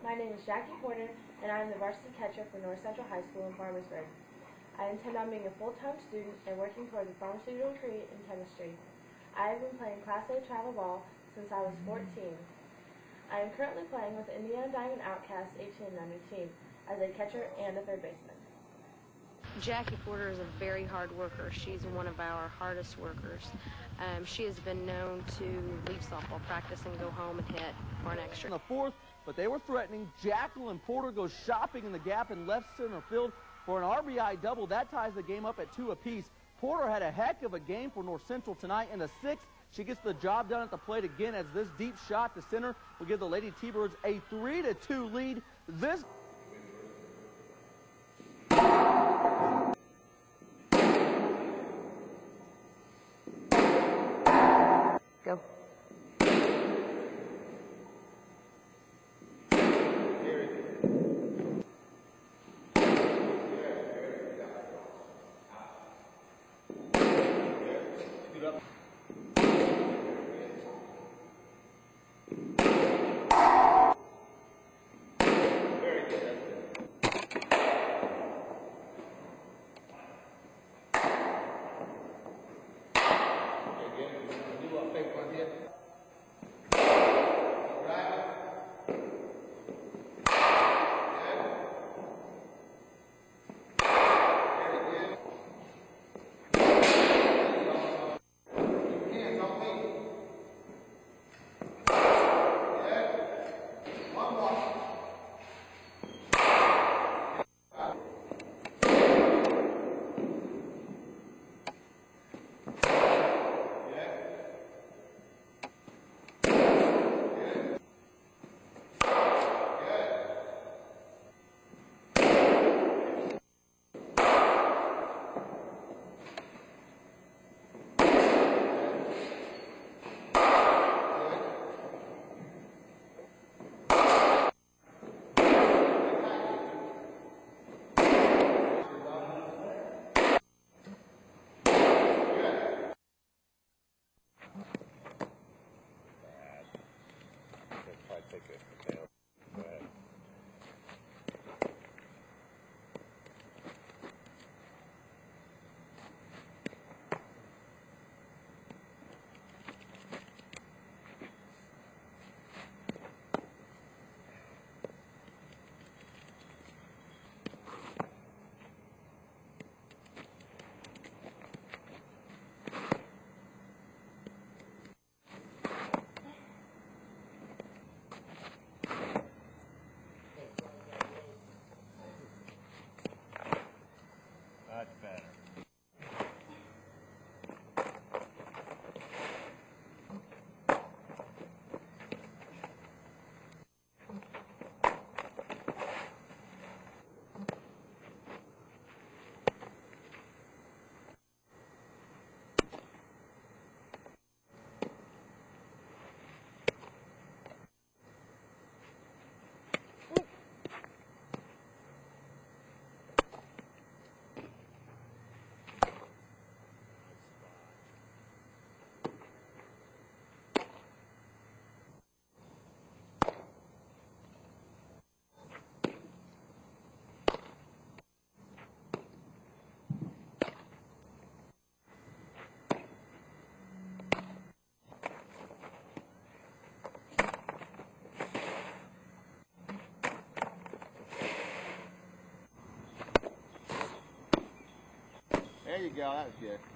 My name is Jacki Porter, and I am the varsity catcher for North Central High School in Farmersburg. I intend on being a full-time student and working towards a pharmaceutical degree in chemistry. I have been playing Class A travel ball since I was 14. I am currently playing with the Indiana Diamond Outcasts 18 and under team as a catcher and a third baseman. Jacki Porter is a very hard worker. She's one of our hardest workers. She has been known to leave softball practice and go home and hit for an extra. In the fourth, but they were threatening. Jacqueline Porter goes shopping in the gap in left center field for an RBI double. That ties the game up at 2 apiece. Porter had a heck of a game for North Central tonight. In the sixth, she gets the job done at the plate again as this deep shot to center will give the Lady T-Birds a 3-2 lead. This Go. That's better. There you go, that was good.